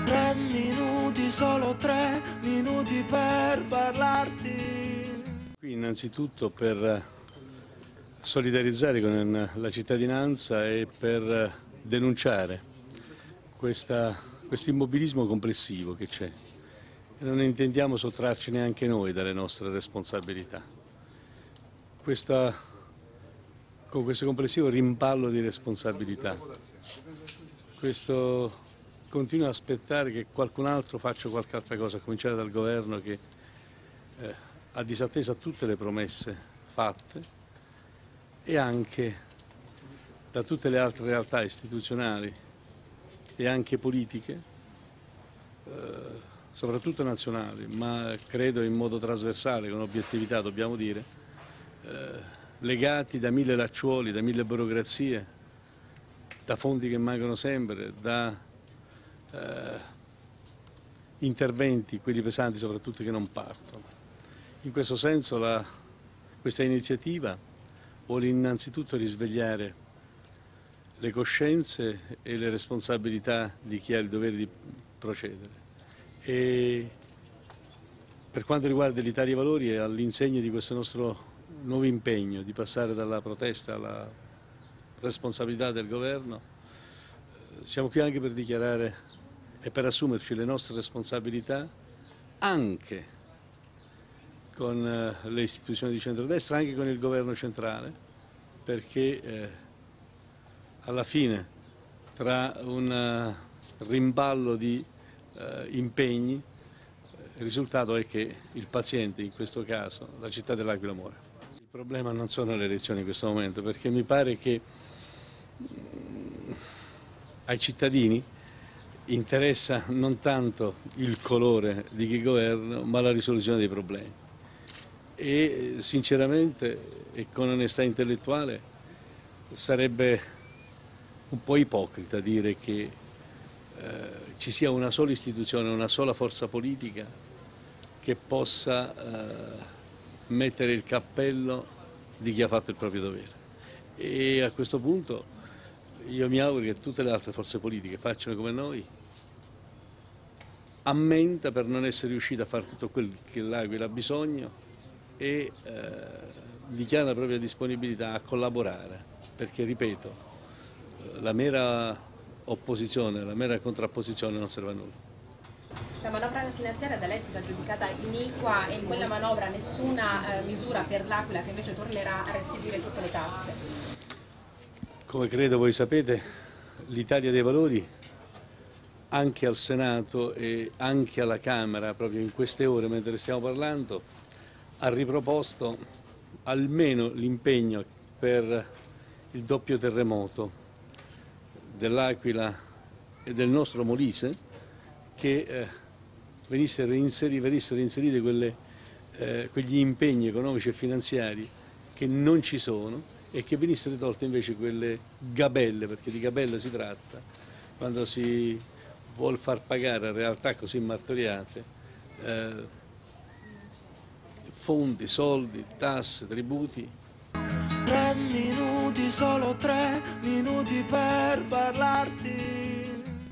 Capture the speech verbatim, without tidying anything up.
Tre minuti, solo tre minuti per parlarti. Qui innanzitutto per solidarizzare con la cittadinanza e per denunciare questo immobilismo complessivo che c'è. E non intendiamo sottrarci neanche noi dalle nostre responsabilità. Questa, con questo complessivo rimpallo di responsabilità, questo continuo a aspettare che qualcun altro faccia qualche altra cosa, a cominciare dal governo che eh, ha disatteso a tutte le promesse fatte e anche da tutte le altre realtà istituzionali e anche politiche, eh, soprattutto nazionali, ma credo in modo trasversale, con obiettività dobbiamo dire, eh, legati da mille lacciuoli, da mille burocrazie, da fondi che mancano sempre, da eh, interventi, quelli pesanti soprattutto, che non partono. In questo senso la, questa iniziativa vuole innanzitutto risvegliare le coscienze e le responsabilità di chi ha il dovere di procedere. E per quanto riguarda l'Italia dei Valori, è all'insegna di questo nostro nuovo impegno di passare dalla protesta alla responsabilità del governo. Siamo qui anche per dichiarare e per assumerci le nostre responsabilità anche con le istituzioni di centrodestra, anche con il governo centrale, perché eh, alla fine, tra un rimballo di eh, impegni, il risultato è che il paziente, in questo caso la città dell'Aquila, muore. Il problema non sono le elezioni in questo momento, perché mi pare che mh, ai cittadini interessa non tanto il colore di chi governa, ma la risoluzione dei problemi. E sinceramente e con onestà intellettuale sarebbe un po' ipocrita dire che eh, ci sia una sola istituzione, una sola forza politica che possa eh, mettere il cappello di chi ha fatto il proprio dovere. E a questo punto io mi auguro che tutte le altre forze politiche facciano come noi, ammenta per non essere riuscita a fare tutto quel che l'Aquila ha bisogno e eh, dichiara la propria disponibilità a collaborare, perché, ripeto, la mera opposizione, la mera contrapposizione non serve a nulla. La manovra finanziaria da lei è stata giudicata iniqua e in quella manovra nessuna eh, misura per l'Aquila, che invece tornerà a restituire tutte le tasse. Come credo voi sapete, l'Italia dei Valori anche al Senato e anche alla Camera, proprio in queste ore mentre stiamo parlando, ha riproposto almeno l'impegno per il doppio terremoto dell'Aquila e del nostro Molise, che eh, venissero inserite, venissero inserite quelle, eh, quegli impegni economici e finanziari che non ci sono e che venissero tolte invece quelle gabelle, perché di gabelle si tratta, quando si vuol far pagare a realtà così martoriate eh, fondi, soldi, tasse, tributi. Tre minuti, solo tre minuti per parlarti.